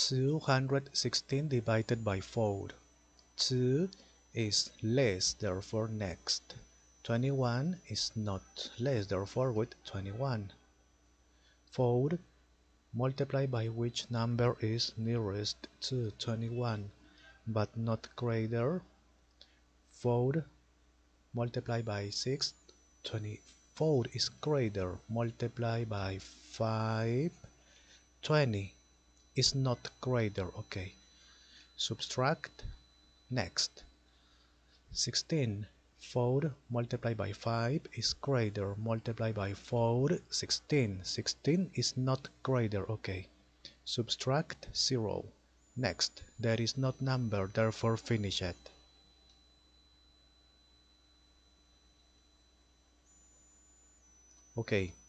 216 divided by 4. 2 is less, therefore next. 21 is not less, therefore with 21. 4 multiplied by which number is nearest to 21 but not greater. 4 multiplied by 6, 24 is greater. Multiply by 5, 20 is not greater. Okay, subtract. Next, 16. 4 multiplied by 5 is greater. Multiply by 4, 16. 16 is not greater. Okay, subtract 0. Next, there is not number, therefore finish it. Okay,